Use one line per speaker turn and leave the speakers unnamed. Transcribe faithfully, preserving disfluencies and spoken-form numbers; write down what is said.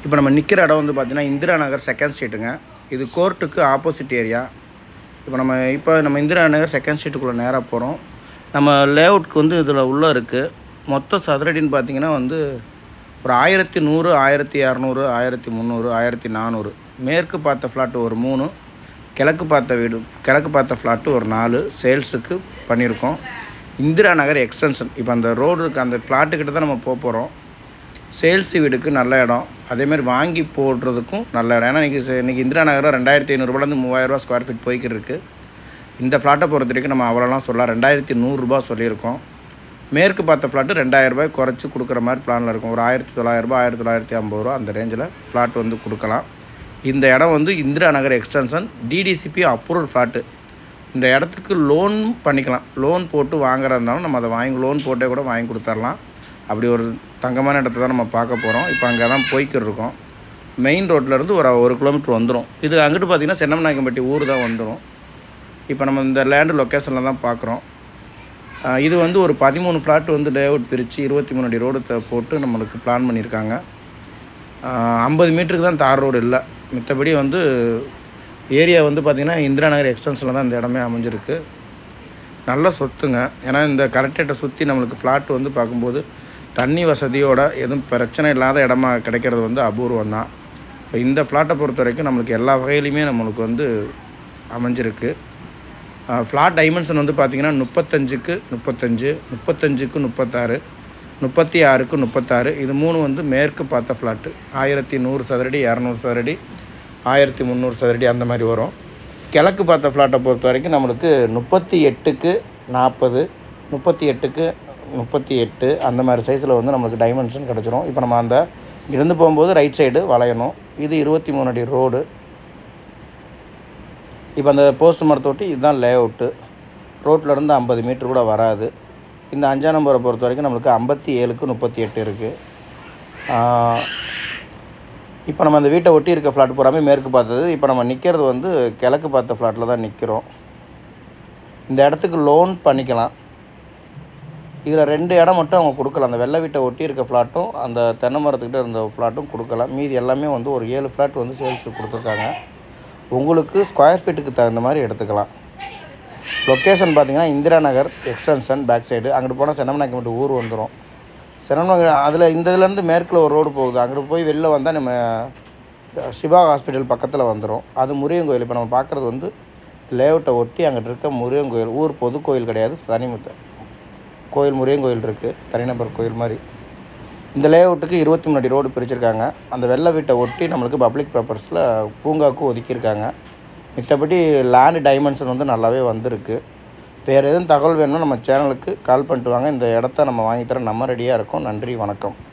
இப்போ நம்ம நிற்கிற இடம் வந்து பார்த்திங்கன்னா இந்திரா நகர் செகண்ட் ஸ்ட்ரீட்டுங்க. இது கோர்ட்டுக்கு ஆப்போசிட் ஏரியா. இப்போ நம்ம இப்போ நம்ம இந்திரா நகர் செகண்ட் ஸ்ட்ரீட்டுக்குள்ளே நேராக போகிறோம். நம்ம லேஅவுட்க்கு வந்து இதில் உள்ளே இருக்குது. மொத்த சதுரடின்னு பார்த்திங்கன்னா வந்து ஒரு ஆயிரத்தி நூறு ஆயிரத்தி இரநூறு ஆயிரத்தி முந்நூறு ஆயிரத்தி நானூறு. மேற்கு பார்த்த ஃப்ளாட்டு ஒரு மூணு, கிழக்கு பார்த்த வீடு கிழக்கு பார்த்த ஃப்ளாட்டு ஒரு நாலு சேல்ஸுக்கு பண்ணியிருக்கோம். இந்திரா நகர் எக்ஸ்டென்ஷன். இப்போ அந்த ரோடுக்கு அந்த ஃப்ளாட்டுக்கிட்ட தான் நம்ம போக போகிறோம். சேல்ஸ் வீடுக்கு நல்ல இடம், அதேமாதிரி வாங்கி போடுறதுக்கும் நல்ல இடம். ஏன்னா இன்றைக்கி இன்றைக்கி இந்திரா நகரில் ரெண்டாயிரத்தி ஐநூறுரூபாலேருந்து மூவாயிரரூவா ஸ்கொயர் ஃபீட் போய்க்கிட்டு இருக்குது. இந்த ஃப்ளாட்டை பொறுத்த வரைக்கும் நம்ம அவ்வளோலாம் சொல்லலாம், ரெண்டாயிரத்தி நூறுரூபா சொல்லியிருக்கோம். மேற்கு பார்த்த ஃப்ளாட்டு ரெண்டாயிரரூபாய் குறைச்சி கொடுக்குற மாதிரி பிளானில் இருக்கும். ஒரு ஆயிரத்தி தொள்ளாயிரரூபா ஆயிரத்தி தொள்ளாயிரத்தி ஐம்பது ரூபா அந்த ரேஞ்சில் ஃப்ளாட் வந்து கொடுக்கலாம். இந்த இடம் வந்து Indira Nagar extension DTCP approval flat. இந்த இடத்துக்கு லோன் பண்ணிக்கலாம். லோன் போட்டு வாங்குறதா இருந்தாலும் நம்ம அதை வாங்கி லோன் போட்டே கூட வாங்கி கொடுத்துர்லாம். அப்படி ஒரு தங்கமான இடத்த தான் நம்ம பார்க்க போகிறோம். இப்போ அங்கே தான் போய்க்கிட்டு இருக்கோம். மெயின் ரோட்லேருந்து ஒரு ஒரு கிலோமீட்டர் வந்துடும். இது அங்கிட்டு பார்த்திங்கன்னா சென்னமநாயக்கம்பட்டி ஊர் தான் வந்துடும். இப்போ நம்ம இந்த லேண்டு லொக்கேஷனில் தான் பார்க்குறோம். இது வந்து ஒரு பதிமூணு ஃப்ளாட் வந்து லேஅவுட் பிரித்து இருபத்தி மூணு அடி ரோடு போட்டு நம்மளுக்கு பிளான் பண்ணியிருக்காங்க. ஐம்பது மீட்டருக்கு தான் தார் ரோடு இல்லை. மித்தபடி வந்து ஏரியா வந்து பார்த்திங்கன்னா இந்திரா நகர் எக்ஸ்டென்ஷனில் தான் இந்த இடமே அமைஞ்சிருக்கு. நல்ல சொத்துங்க. ஏன்னா இந்த கலெக்டரேட்டை சுற்றி நம்மளுக்கு ஃப்ளாட் வந்து பார்க்கும்போது தண்ணி வசதியோட எதுவும் பிரச்சனை இல்லாத இடமா கிடைக்கிறது வந்து அபூர்வம் தான். இப்போ இந்த ஃப்ளாட்டை பொறுத்த வரைக்கும் நம்மளுக்கு எல்லா வகையிலையுமே நம்மளுக்கு வந்து அமைஞ்சிருக்கு. ஃப்ளாட் டைமென்ஷன் வந்து பார்த்திங்கன்னா முப்பத்தஞ்சுக்கு முப்பத்தஞ்சு முப்பத்தஞ்சுக்கு முப்பத்தாறு முப்பத்தி ஆறுக்கு முப்பத்தாறு. இது மூணு வந்து மேற்கு பார்த்த ஃப்ளாட்டு. ஆயிரத்தி நூறு சதுரடி இரநூறு சதுரடி ஆயிரத்தி முந்நூறு சதுரடி அந்த மாதிரி வரும். கிழக்கு பார்த்த ஃப்ளாட்டை பொறுத்த வரைக்கும் நம்மளுக்கு முப்பத்தி எட்டுக்கு நாற்பது முப்பத்தி எட்டுக்கு முப்பத்தி எட்டு அந்த மாதிரி சைஸில் வந்து நம்மளுக்கு டைமென்ஷன் கிடச்சிரும். இப்போ நம்ம அந்த இருந்து போகும்போது ரைட் சைடு வளையணும். இது இருபத்தி மூணு அடி ரோடு. இப்போ அந்த போஸ்ட் மரத்தொட்டி இதுதான் லேஅவுட்டு. ரோட்லேருந்து ஐம்பது மீட்டர் கூட வராது. இந்த அஞ்சாம் நம்பரை பொறுத்த வரைக்கும் நம்மளுக்கு ஐம்பத்தி ஏழுக்கு முப்பத்தி எட்டு இருக்குது. இப்போ நம்ம அந்த வீட்டை ஒட்டி இருக்க ஃப்ளாட் பூராமே மேற்கு பார்த்தது. இப்போ நம்ம நிற்கிறது வந்து கிழக்கு பார்த்த ஃப்ளாட்டில் தான் நிற்கிறோம். இந்த இடத்துக்கு லோன் பண்ணிக்கலாம். இதில் ரெண்டு இடம் மட்டும் அவங்க கொடுக்கலாம். அந்த வெள்ளை வீட்டை ஒட்டி இருக்க ஃப்ளாட்டும் அந்த தென்னை மரத்துக்கிட்ட இருந்த ஃப்ளாட்டும் கொடுக்கலாம். மீதி எல்லாமே வந்து ஒரு ஏழு ஃப்ளாட் வந்து சேல்ஸுக்கு கொடுத்துருக்காங்க. உங்களுக்கு ஸ்கொயர் ஃபீட்டுக்கு தகுந்த மாதிரி எடுத்துக்கலாம். லொக்கேஷன் பார்த்திங்கன்னா Indira Nagar extension back side. அங்கிட்டு போனால் சென்னமநாயக்கம்பட்டி ஊர் வந்துடும். சென்னமநாயக்கம் அதில் இந்த இதுலேருந்து மேற்கில் ஒரு ரோடு போகுது. அங்கிட்டு போய் வெளில வந்தால் நம்ம சிவா ஹாஸ்பிட்டல் பக்கத்தில் வந்துடும். அது முருகன் கோயில். இப்போ நம்ம பார்க்குறது வந்து லேஅவுட்டை ஒட்டி அங்கிட்டு இருக்க முருகன் கோயில். ஊர் பொது கோயில் கிடையாது, தனிமுத்த கோயில். முருகன் கோயில் இருக்குது, தனிநபர் கோயில் மாதிரி. இந்த லேஅவுட்டுக்கு இருபத்தி மூணு அடி ரோடு பிரிச்சிருக்காங்க. அந்த வெள்ளை வீட்டை ஒட்டி நம்மளுக்கு பப்ளிக் ப்ராப்பர்ஸில் பூங்காவுக்கு ஒதுக்கியிருக்காங்க. மித்தபடி லேண்டு டைமென்ஷன் வந்து நல்லாவே வந்திருக்கு. வேறு எதுவும் தகவல் வேணும்னா நம்ம சேனலுக்கு கால் பண்ணிட்டு வாங்க. இந்த இடத்த நம்ம வாங்கித்தர நம்ம ரெடியாக இருக்கோம். நன்றி, வணக்கம்.